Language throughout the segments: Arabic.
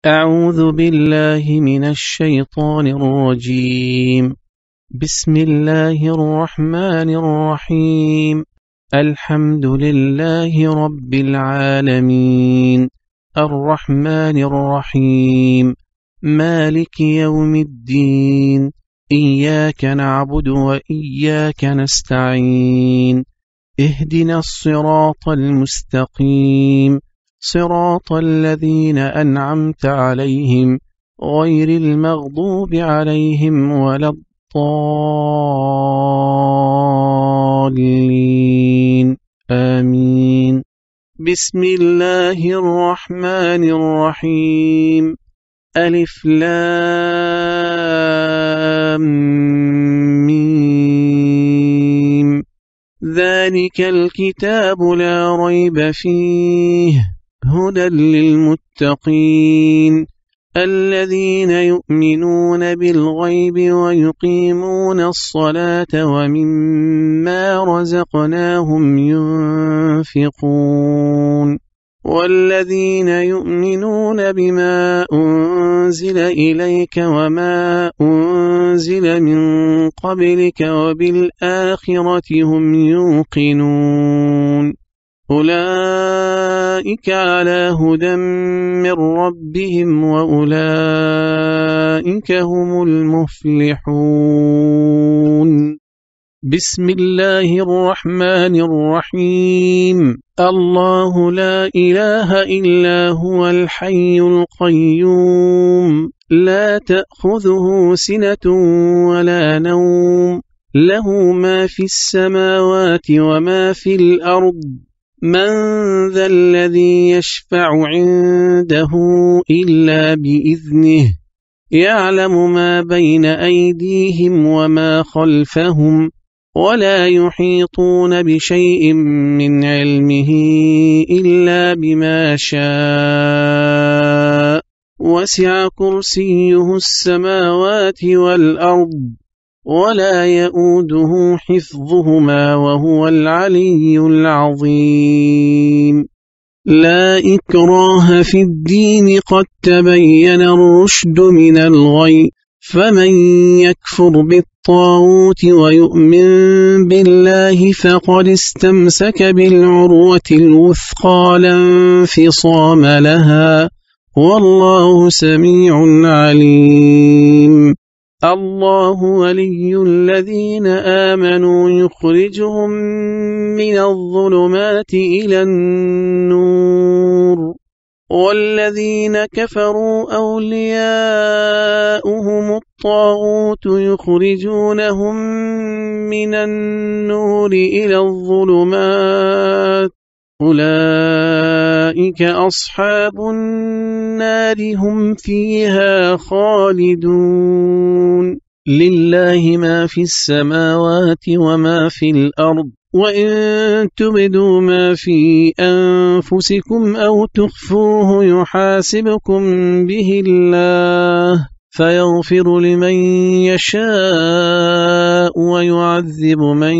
أعوذ بالله من الشيطان الرجيم. بسم الله الرحمن الرحيم. الحمد لله رب العالمين، الرحمن الرحيم، مالك يوم الدين، إياك نعبد وإياك نستعين، اهدنا الصراط المستقيم، صراط الذين أنعمت عليهم غير المغضوب عليهم ولا الضالين، آمين. بسم الله الرحمن الرحيم. ألف لام ميم. ذلك الكتاب لا ريب فيه هدى للمتقين الذين يؤمنون بالغيب ويقيمون الصلاة ومما رزقناهم ينفقون والذين يؤمنون بما أنزل إليك وما أنزل من قبلك وبالآخرة هم يوقنون أولئك على هدى من ربهم وأولئك هم المفلحون. بسم الله الرحمن الرحيم. الله لا إله إلا هو الحي القيوم لا تأخذه سنة ولا نوم له ما في السماوات وما في الأرض من ذا الذي يشفع عنده إلا بإذنه يعلم ما بين أيديهم وما خلفهم ولا يحيطون بشيء من علمه إلا بما شاء وسع كرسيه السماوات والأرض ولا يؤوده حفظهما وهو العلي العظيم. لا إكراه في الدين قد تبين الرشد من الغي فمن يكفر بالطاغوت ويؤمن بالله فقد استمسك بالعروة الوثقى لا انفصام لها والله سميع عليم. الله ولي الذين آمنوا يخرجهم من الظلمات إلى النور والذين كفروا أولياؤهم الطاغوت يخرجونهم من النور إلى الظلمات أولئك أصحاب النار هم فيها خالدون. لله ما في السماوات وما في الأرض وإن تبدوا ما في أنفسكم أو تخفوه يحاسبكم به الله فيغفر لمن يشاء ويعذب من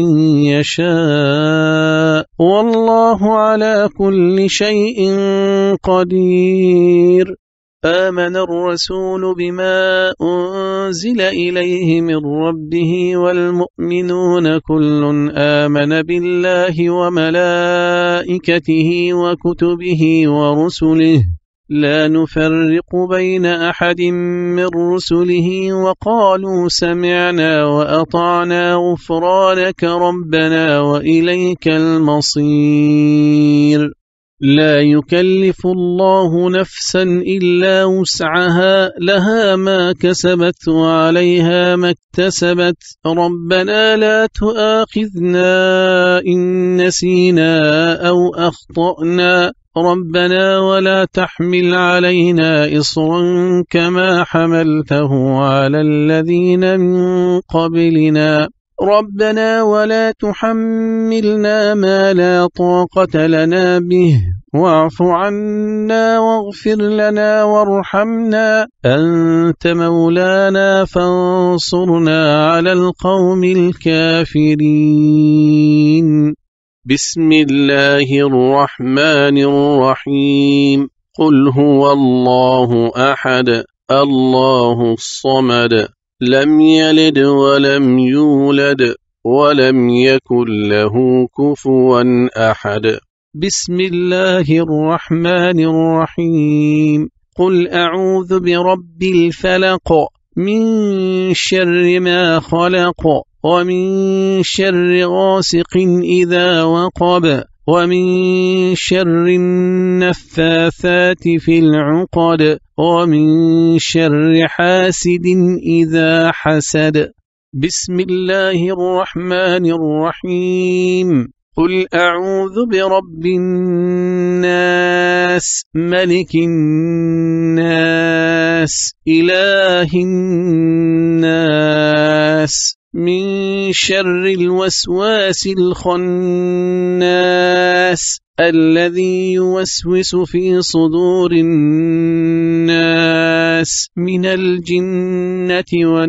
يشاء والله على كل شيء قدير. آمن الرسول بما أنزل إليه من ربه والمؤمنون كل آمن بالله وملائكته وكتبه ورسله لا نفرق بين أحد من رسله وقالوا سمعنا وأطعنا غفرانك ربنا وإليك المصير. لا يكلف الله نفسا إلا وسعها لها ما كسبت وعليها ما اكتسبت ربنا لا تؤاخذنا إن نسينا أو أخطأنا ربنا ولا تحمل علينا إصرا كما حملته على الذين من قبلنا ربنا ولا تحملنا ما لا طاقة لنا به واعف عنا واغفر لنا وارحمنا أنت مولانا فانصرنا على القوم الكافرين. بسم الله الرحمن الرحيم. قل هو الله أحد الله الصمد لم يلد ولم يولد ولم يكن له كفوا أحد. بسم الله الرحمن الرحيم. قل أعوذ برب الفلق من شر ما خلق ومن شر غاسق إذا وقب ومن شر النفاثات في العقد ومن شر حاسد إذا حسد. بسم الله الرحمن الرحيم. قل أعوذ برب الناس ملك الناس إله الناس من شر الوسواس الخناس الذي يوسوس في صدور الناس من الجنة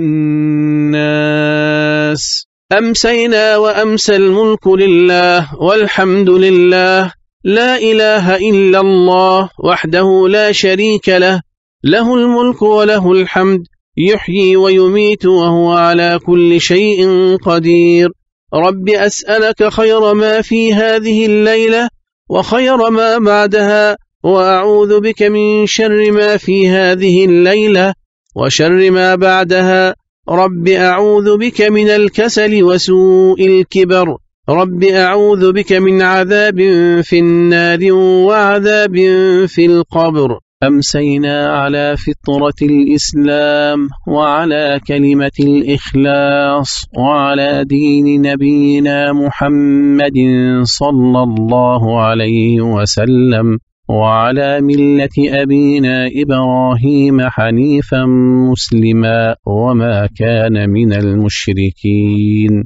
والناس. أمسينا وأمسى الملك لله والحمد لله لا إله إلا الله وحده لا شريك له له الملك وله الحمد يحيي ويميت وهو على كل شيء قدير. رب أسألك خير ما في هذه الليلة وخير ما بعدها وأعوذ بك من شر ما في هذه الليلة وشر ما بعدها. رب أعوذ بك من الكسل وسوء الكبر. رب أعوذ بك من عذاب في النار وعذاب في القبر. أمسينا على فطرة الإسلام وعلى كلمة الإخلاص وعلى دين نبينا محمد صلى الله عليه وسلم وعلى ملة أبينا إبراهيم حنيفا مسلما وما كان من المشركين.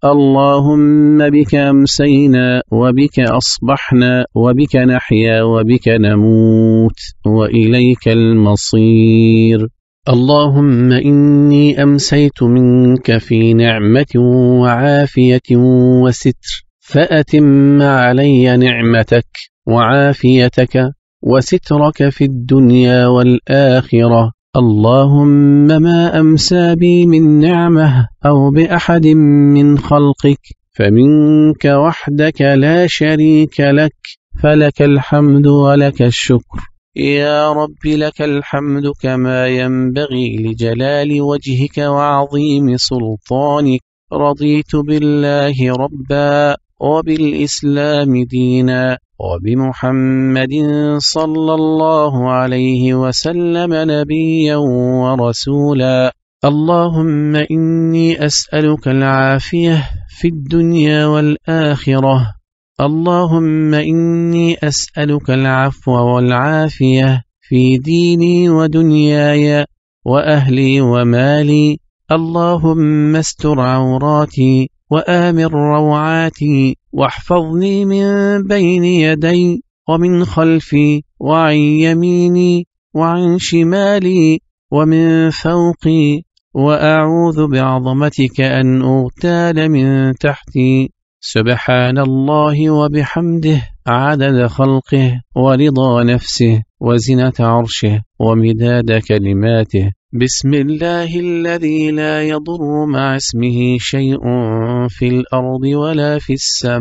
اللهم بك أمسينا وبك أصبحنا وبك نحيا وبك نموت وإليك المصير. اللهم إني أمسيت منك في نعمة وعافية وستر فأتم علي نعمتك وعافيتك وسترك في الدنيا والآخرة. اللهم ما أمسى بي من نعمة أو بأحد من خلقك فمنك وحدك لا شريك لك فلك الحمد ولك الشكر. يا رب لك الحمد كما ينبغي لجلال وجهك وعظيم سلطانك. رضيت بالله ربا وبالإسلام دينا وبمحمد صلى الله عليه وسلم نبيا ورسولا. اللهم إني أسألك العافية في الدنيا والآخرة. اللهم إني أسألك العفو والعافية في ديني ودنياي وأهلي ومالي. اللهم استر عوراتي وآمن روعاتي واحفظني من بين يدي ومن خلفي وعن يميني وعن شمالي ومن فوقي وأعوذ بعظمتك أن أغتال من تحتي. سبحان الله وبحمده عدد خلقه ورضا نفسه وزنة عرشه ومداد كلماته. بسم الله الذي لا يضر مع اسمه شيء في الأرض ولا في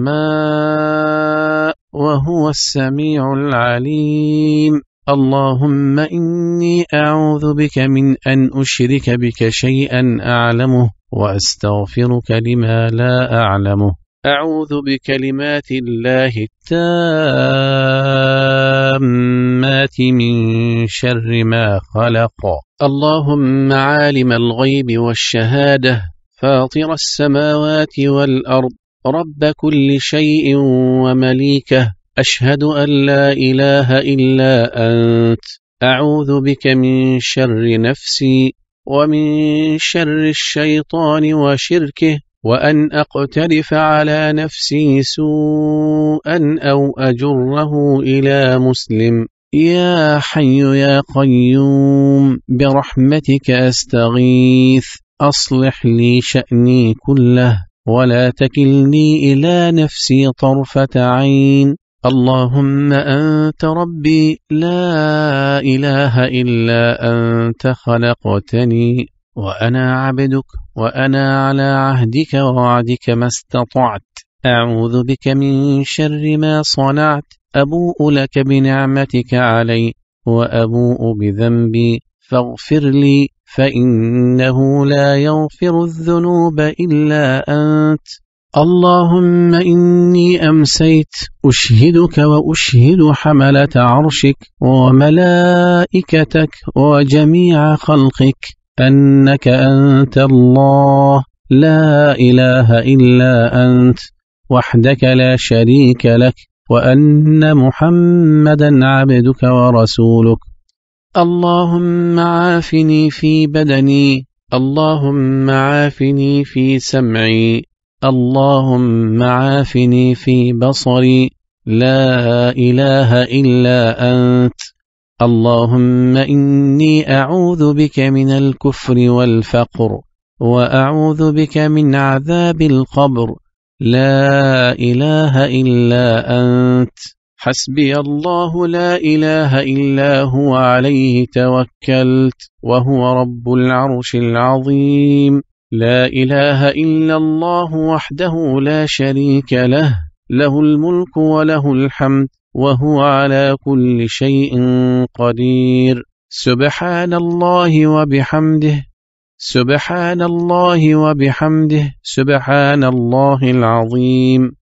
السماء وهو السميع العليم. اللهم إني أعوذ بك من أن أشرك بك شيئا أعلمه وأستغفرك لما لا أعلمه. أعوذ بكلمات الله التامات من شر ما خلق. اللهم عالم الغيب والشهادة فاطر السماوات والأرض رب كل شيء ومليكه أشهد أن لا إله إلا أنت. أعوذ بك من شر نفسي ومن شر الشيطان وشركه وأن أقترف على نفسي سوءا أو أجره إلى مسلم. يا حي يا قيوم برحمتك أستغيث أصلح لي شأني كله ولا تكلني إلى نفسي طرفة عين. اللهم أنت ربي لا إله إلا أنت خلقتني وأنا عبدك وأنا على عهدك ووعدك ما استطعت أعوذ بك من شر ما صنعت أبوء لك بنعمتك علي وأبوء بذنبي فاغفر لي فإنه لا يغفر الذنوب إلا أنت اللهم إني أمسيت أشهدك وأشهد حملة عرشك وملائكتك وجميع خلقك أنك أنت الله لا إله إلا أنت وحدك لا شريك لك وأن محمدا عبدك ورسولك اللهم عافني في بدني اللهم عافني في سمعي اللهم عافني في بصري لا إله إلا أنت اللهم إني أعوذ بك من الكفر والفقر وأعوذ بك من عذاب القبر لا إله إلا أنت حسبي الله لا إله إلا هو عليه توكلت وهو رب العرش العظيم لا إله إلا الله وحده لا شريك له له الملك وله الحمد وهو على كل شيء قدير سبحان الله وبحمده سبحان الله وبحمده سبحان الله العظيم